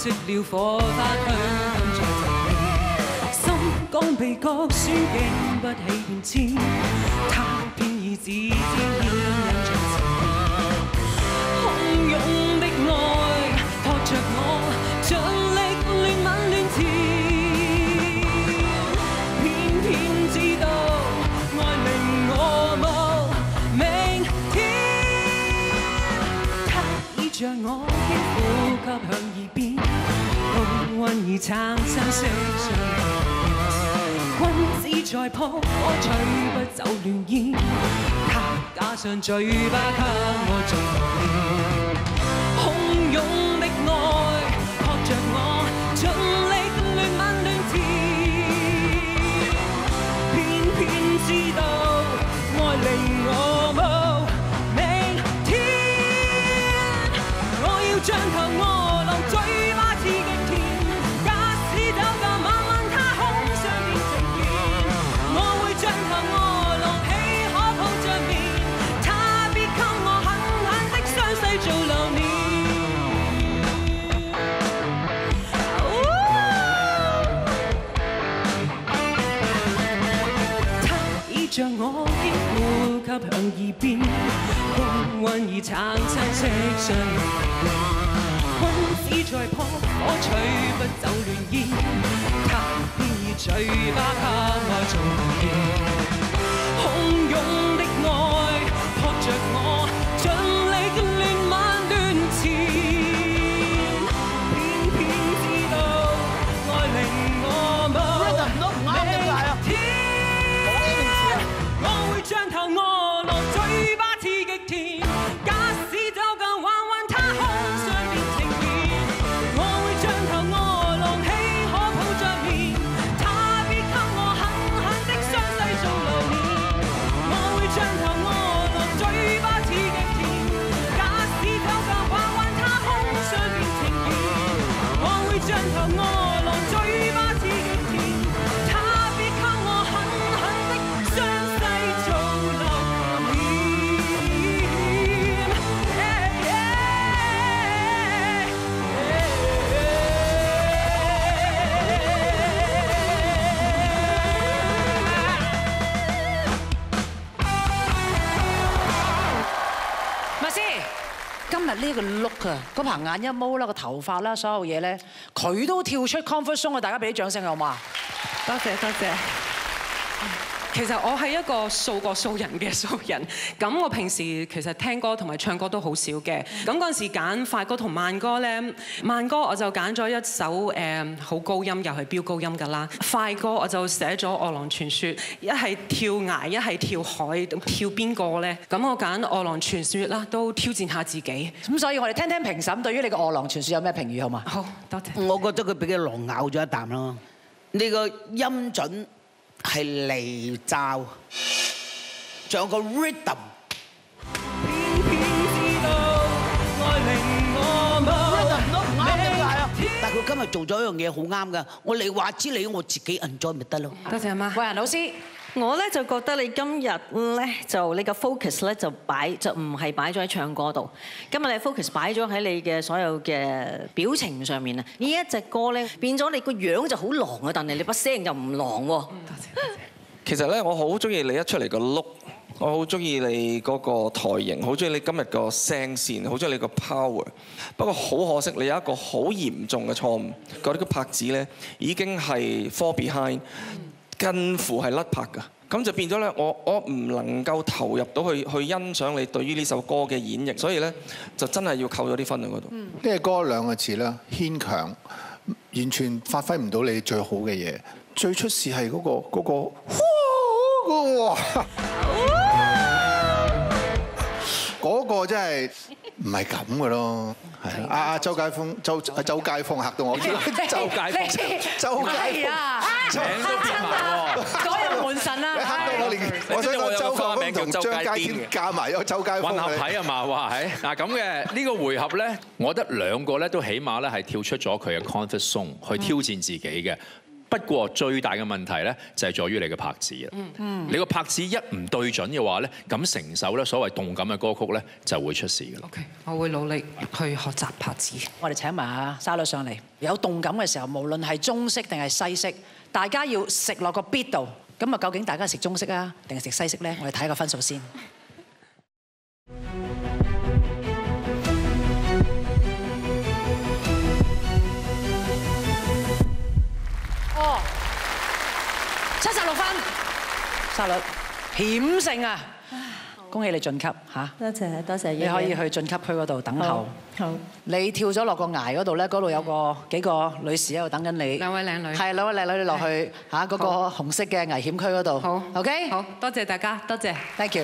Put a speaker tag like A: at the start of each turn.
A: 熄了火花區，跟在前面。心肝被割損，經不起變遷。他偏以指尖牽引着前面。洶湧的愛撲着我，盡力亂吻亂纏。偏偏知道愛令我無明天。他已像我肌膚吸向耳邊，高溫已產生色相。君子在撲火，吹不走亂煙。他加上嘴巴給我做甜。洶湧的愛撲着我，盡力亂吻亂纏。偏偏知道愛令我無明天。我要像頭餓狼，嘴巴刺激甜。假使走過漫漫他空上變情緣，我會像頭餓狼，豈可抱着眠？他必給我狠狠的傷勢做留念。他已像我肌膚吸向耳邊，光溫已產生色相。君子在撲火，吹不走亂煙。他偏以嘴巴給我做甜。洶湧的愛撲着我，盡力亂吻亂纏。偏偏知道愛令我無明天。我會像頭餓狼，嘴巴刺激甜。假使走近彎彎他空上變情緣，我會像頭餓狼，豈可抱着眠？他必給我狠狠的傷勢做留念。我會像頭餓狼，嘴巴刺激甜。假使走近彎彎他空上變情緣，我會像頭餓狼，嘴巴刺激甜。他必給我狠狠的傷勢做留念。
B: 咪先，今日呢個 look 啊，嗰棚眼一毛啦，個頭髮啦，所有嘢咧，佢都跳出 comfort zone 啊！大家俾啲掌聲好嘛？
A: 多謝多謝。其實我係一個數過數人嘅數人，咁我平時其實聽歌同埋唱歌都好少嘅。咁嗰陣時揀快歌同慢歌咧，慢歌我就揀咗一首好高音又係飆高音㗎啦。快歌我就寫咗《餓狼傳說》，一係跳崖，一係跳海，跳邊個咧？咁我揀《餓狼傳說》啦，都挑戰下自己。
B: 咁所以我哋聽聽評審對於你嘅《餓狼傳說》有咩評語好嘛？
A: 好，多謝。
C: 我覺得佢俾隻狼咬咗一啖咯。呢個音準係離罩，仲有個 rhythm。但係佢今日做咗一樣嘢好啱㗎，我嚟話知你，我自己 enjoy 咪得咯。
A: 多謝阿媽。
B: 慧嫻老師。
D: 我咧就覺得你今日咧就你個 focus 咧就唔係擺咗喺唱歌度，今日你 focus 擺咗喺你嘅所有嘅表情上面啊！呢一隻歌咧變咗你個樣就好狼啊，但係你把聲就唔狼喎。多謝。
E: 其實咧，我好中意你一出嚟個 look，我好中意你嗰個台型，好中意你今日個聲線，好中意你個 power。不過好可惜，你有一個好嚴重嘅錯誤，嗰啲個拍子咧已經係 fall behind。近乎係甩拍㗎，咁就變咗咧，我唔能夠投入到去欣賞你對於呢首歌嘅演繹，所以咧就真係要扣咗啲分喺嗰度。
F: 呢個歌兩個字啦，牽強，完全發揮唔到你最好嘅嘢。最出事係嗰個，嗰個真係唔係咁嘅咯。係啊，周介峰嚇到我，周介峰。
G: 名都變埋喎，
B: 嗰日門神啊！
F: 你嚇到我連，我想講周介峰同張佳添加埋有周介峰
G: 混合體啊嘛，哇係嗱咁嘅呢個回合咧，我覺得兩個咧都起碼咧係跳出咗佢嘅 comfort zone 去挑戰自己嘅。 不過最大嘅問題咧就係在於你嘅拍子啦。你個拍子一唔對準嘅話咧，咁成首咧所謂動感嘅歌曲咧就會出事㗎啦。
H: OK， 我會努力去學習拍子。
B: 我哋請埋阿沙律上嚟，有動感嘅時候，無論係中式定係西式，大家要食落個 beat 度。咁啊，究竟大家食中式啊，定係食西式咧？我哋睇個分數先。哦，76分，沙律險勝啊！恭喜你晉級嚇！
D: 多謝多謝。
B: 你可以去晉級區嗰度等候。
D: 好。你
B: 跳咗落個崖嗰度咧，嗰度有幾個女士喺度等緊你。
H: 兩位靚女。係
B: 兩位靚女，你落去嚇嗰個紅色嘅危險區嗰度。
H: 好。
B: OK。
H: 好多謝大家，多謝。
B: Thank you。